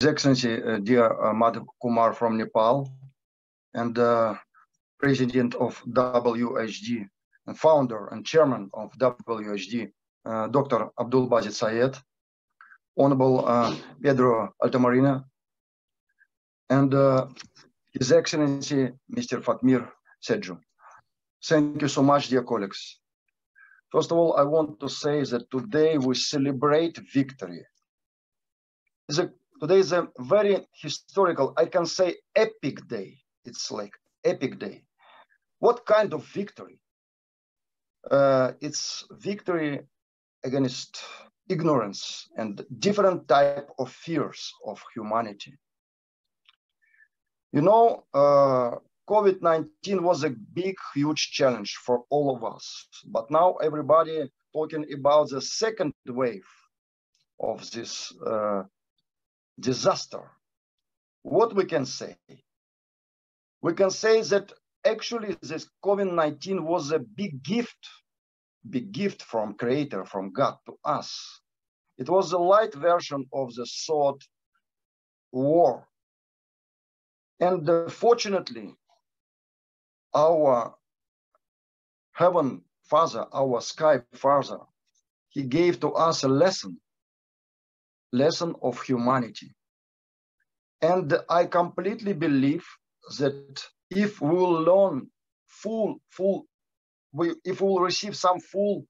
Excellency, dear Madhav Kumar from Nepal, and President of WHD, and founder and chairman of WHD, Dr. Abdul Basit Sayed, Honourable Pedro Altamarina, and His Excellency Mr. Fatmir Sedju. Thank you so much, dear colleagues. First of all, I want to say that today we celebrate victory. Today is a very historical, I can say epic day. It's like epic day. What kind of victory? It's victory against ignorance and different type of fears of humanity. You know, COVID-19 was a big, huge challenge for all of us. But now everybody talking about the second wave of this disaster. What we can say? We can say that actually this COVID-19 was a big gift from Creator, from God to us. It was a light version of the sword war. And fortunately, our Heaven Father, our Sky Father, He gave to us a lesson of humanity. And I completely believe that if we will learn if we will receive some full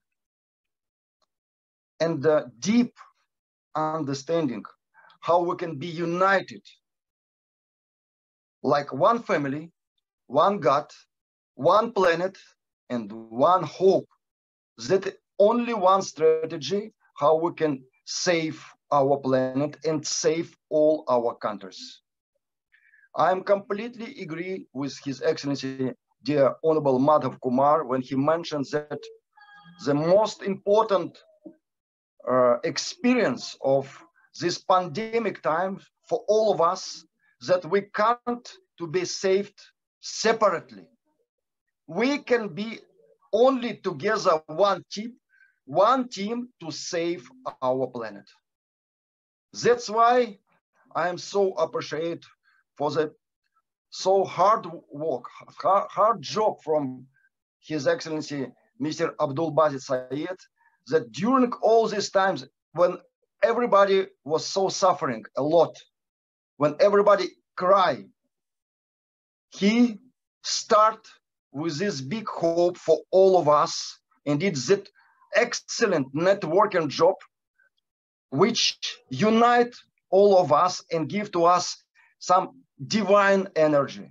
and deep understanding how we can be united like one family, one God, one planet, and one hope, that only one strategy how we can save our planet and save all our countries. I am completely agree with His Excellency, dear Honourable Madhav Kumar, when he mentions that the most important experience of this pandemic time for all of us, that we can't to be saved separately. We can be only together one team to save our planet. That's why I am so appreciative for the so hard work, hard job from His Excellency Mr. Abdul Basit Sayed, that during all these times when everybody was so suffering a lot, when everybody cried, he started with this big hope for all of us and did that excellent networking job which unite all of us and give to us some divine energy.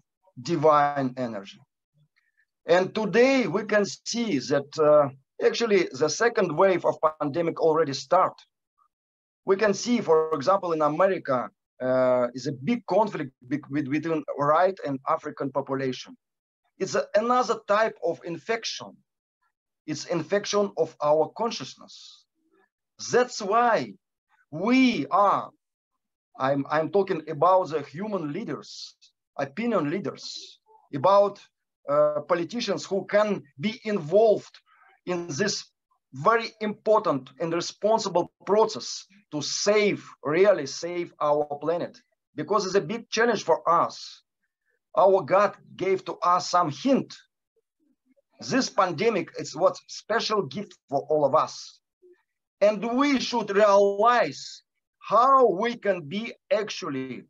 And today we can see that actually the second wave of pandemic already start. We can see, for example, in America, is a big conflict between white and African population. It's another type of infection. It's infection of our consciousness. That's why we are, I'm talking about the human leaders, opinion leaders, about politicians who can be involved in this very important and responsible process to really save our planet, because it's a big challenge for us. Our God gave to us some hint. This pandemic is what special gift for all of us. And we should realize how we can be actually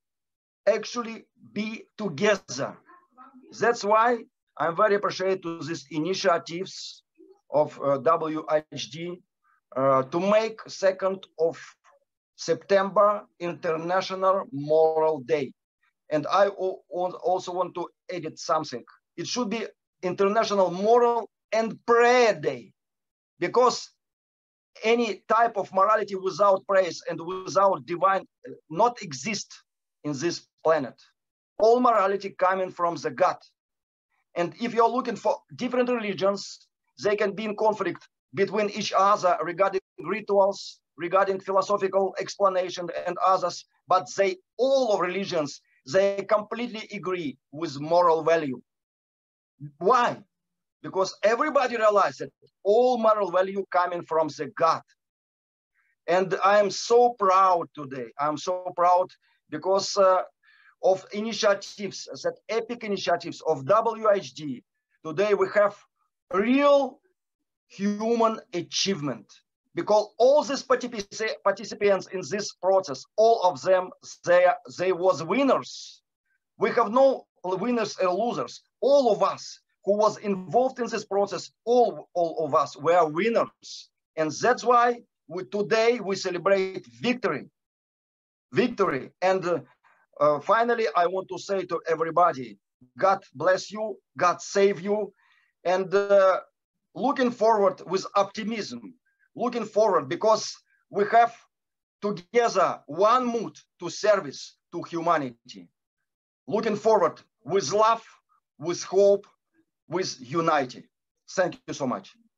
be together. That's why I'm very appreciative to these initiatives of WHD to make 2nd of September International Moral Day. And I also want to edit something. It should be International Moral and Prayer Day, because any type of morality without praise and without divine not exist in this planet. All morality coming from the God. And if you're looking for different religions, they can be in conflict between each other regarding rituals, regarding philosophical explanation and others, but all of religions, they completely agree with moral value. Why? Because everybody realizes that all moral value coming from the God. And I am so proud today. I'm so proud because of initiatives, that epic initiatives of WHD. Today we have real human achievement, because all these participants in this process, all of them, they was winners. We have no winners and losers. All of us who was involved in this process, all of us were winners. And that's why today we celebrate victory. Victory. And finally, I want to say to everybody, God bless you, God save you, and looking forward with optimism, looking forward, because we have together one mood to service to humanity. Looking forward with love, with hope, with unity. Thank you so much.